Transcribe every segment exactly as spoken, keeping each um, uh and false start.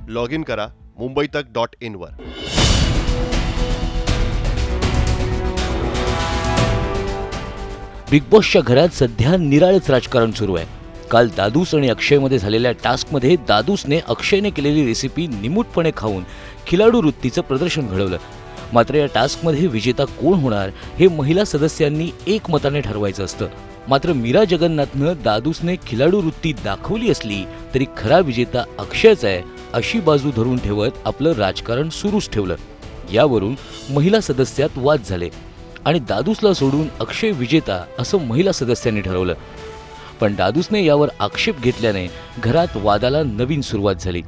Log in करा मुंबई तक dot in वर। बिग बॉसच्या घरात सध्या निराळच राजकारण सुरू आहे। काल दादूस आणि अक्षयमध्ये झालेल्या टास्कमध्ये दादूसने अक्षयने केलेली रेसिपी निमूटपणे खाऊन खिलाडू वृत्तीचं प्रदर्शन घडवलं। मात्र या टास्कमध्ये विजेता कोण होणार हे महिला सदस्यांनी एकमताने ठरवायचं असतं। मात्र मीरा जगन्नाथनं दादूसने खिलाडू वृत्ती दाखवली असली तरी खरा विजेता अक्षयच आहे अशी बाजू धरून ठेवत आपलं राजकारण सुरूच ठेवलं। यावरून महिला सदस्यात वाद झाले आणि दादूसला सोडून अक्षय विजेता असं महिला सदस्यांनी ठरवलं। पण दादूसने यावर आक्षेप घेतल्याने घरात वादाला नवीन सुरुवात झाली।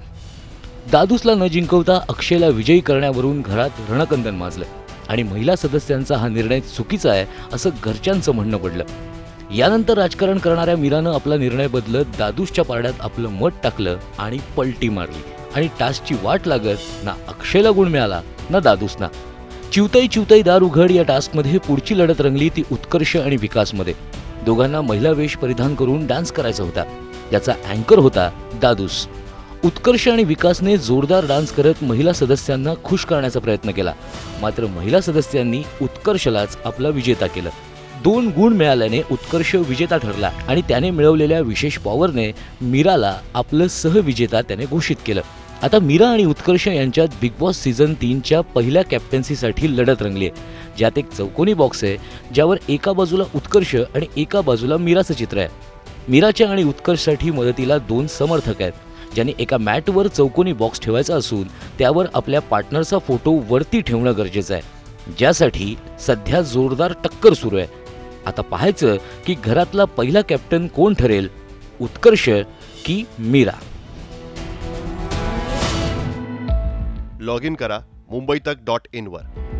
दादूसला न जिंकवता अक्षयला विजयी करण्यावरून घरात रणकंदन माजलं आणि महिला सदस्यांचा हा निर्णय चुकीचा आहे असं घरच्यांचं म्हणणं पडलं। यानंतर राजकारण करणाऱ्या मीरानं आपला निर्णय बदलत दादूसच्या पारड्यात आपलं मत टाकलं आणि पलटी मारली आणि टास्कची वाट लागत ना अक्षयला गुण मिळाला ना दादूसना। चिवताई चिवताई दार उघड या टास्कमध्ये पुढची लढत रंगली ती उत्कर्ष आणि विकासमध्ये। दोघांना महिला वेश परिधान करून डान्स करायचा होता। याचा अँकर होता दादूस। उत्कर्ष आणि विकासने जोरदार डान्स करत महिला सदस्यांना खुश करण्याचा प्रयत्न केला। मात्र महिला सदस्यांनी उत्कर्षलाच आपला विजेता केलं। दोन गुण मिळाल्याने उत्कर्ष विजेता ठरला आणि त्याने मिळवलेल्या विशेष पॉवरने मीराला आपलं सहविजेता त्याने घोषित केलं। आता मीरा आणि उत्कर्ष यांच्यात बिग बॉस सीझन तीनच्या पहिल्या कॅप्टन्सीसाठी लढत रंगली आहे, ज्यात एक चौकोनी बॉक्स आहे ज्यावर एका बाजूला उत्कर्ष आणि एका बाजूला मीराचं चित्र आहे। मीराच्या आणि उत्कर्षसाठी मदतीला दोन समर्थक आहेत, ज्यांनी एका मॅटवर चौकोनी बॉक्स ठेवायचा असून त्यावर आपल्या पार्टनरचा फोटो वरती ठेवणं गरजेचं आहे, ज्यासाठी सध्या जोरदार टक्कर सुरू आहे। आता पाहायचं की घरातला पहिला कॅप्टन कोण ठरेल, उत्कर्ष की मीरा। लॉग इन करा मुंबई तक डॉट इन वर।